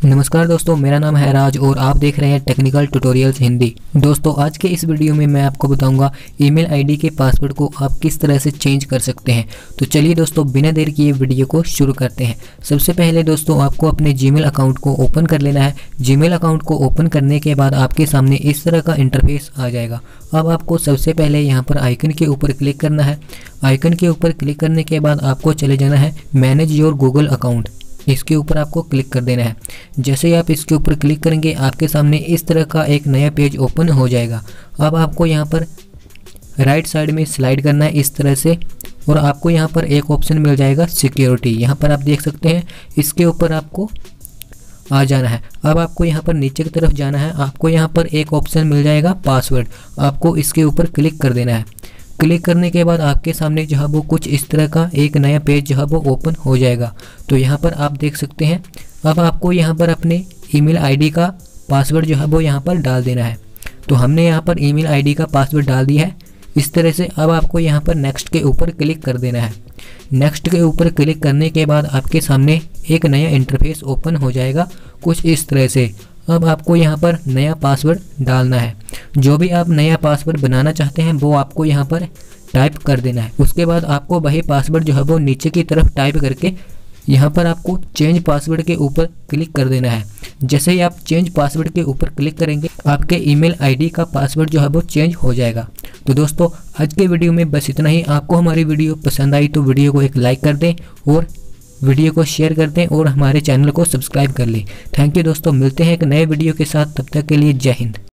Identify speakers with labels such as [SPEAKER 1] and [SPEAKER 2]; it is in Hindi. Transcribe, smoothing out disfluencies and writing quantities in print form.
[SPEAKER 1] नमस्कार दोस्तों, मेरा नाम है राज और आप देख रहे हैं टेक्निकल ट्यूटोरियल्स हिंदी। दोस्तों, आज के इस वीडियो में मैं आपको बताऊंगा ईमेल आईडी के पासवर्ड को आप किस तरह से चेंज कर सकते हैं। तो चलिए दोस्तों, बिना देर किए वीडियो को शुरू करते हैं। सबसे पहले दोस्तों, आपको अपने जीमेल अकाउंट को ओपन कर लेना है। जीमेल अकाउंट को ओपन करने के बाद आपके सामने इस तरह का इंटरफेस आ जाएगा। अब आपको सबसे पहले यहाँ पर आइकन के ऊपर क्लिक करना है। आइकन के ऊपर क्लिक करने के बाद आपको चले जाना है मैनेज योर गूगल अकाउंट। इसके ऊपर आपको क्लिक कर देना है। जैसे ही आप इसके ऊपर क्लिक करेंगे, आपके सामने इस तरह का एक नया पेज ओपन हो जाएगा। अब आपको यहाँ पर राइट साइड में स्लाइड करना है इस तरह से, और आपको यहाँ पर एक ऑप्शन मिल जाएगा सिक्योरिटी। यहाँ पर आप देख सकते हैं, इसके ऊपर आपको आ जाना है। अब आपको यहाँ पर नीचे की तरफ जाना है। आपको यहाँ पर एक ऑप्शन मिल जाएगा पासवर्ड। आपको इसके ऊपर क्लिक कर देना है। क्लिक करने के बाद आपके सामने जो है वो कुछ इस तरह का एक नया पेज जो है वो ओपन हो जाएगा। तो यहाँ पर आप देख सकते हैं, अब आपको यहाँ पर अपने ईमेल आईडी का पासवर्ड जो है वो यहाँ पर डाल देना है। तो हमने यहाँ पर ईमेल आईडी का पासवर्ड डाल दिया है इस तरह से। अब आपको यहाँ पर नेक्स्ट के ऊपर क्लिक कर देना है। नेक्स्ट के ऊपर क्लिक करने के बाद आपके सामने एक नया इंटरफेस ओपन हो जाएगा कुछ इस तरह से। अब आपको यहाँ पर नया पासवर्ड डालना है। जो भी आप नया पासवर्ड बनाना चाहते हैं वो आपको यहाँ पर टाइप कर देना है। उसके बाद आपको वही पासवर्ड जो है वो नीचे की तरफ टाइप करके यहाँ पर आपको चेंज पासवर्ड के ऊपर क्लिक कर देना है। जैसे ही आप चेंज पासवर्ड के ऊपर क्लिक करेंगे, आपके ईमेल आईडी का पासवर्ड जो है वो चेंज हो जाएगा। तो दोस्तों, आज के वीडियो में बस इतना ही। आपको हमारी वीडियो पसंद आई तो वीडियो को एक लाइक कर दें और वीडियो को शेयर कर दें और हमारे चैनल को सब्सक्राइब कर लें। थैंक यू दोस्तों, मिलते हैं एक नए वीडियो के साथ। तब तक के लिए जय हिंद।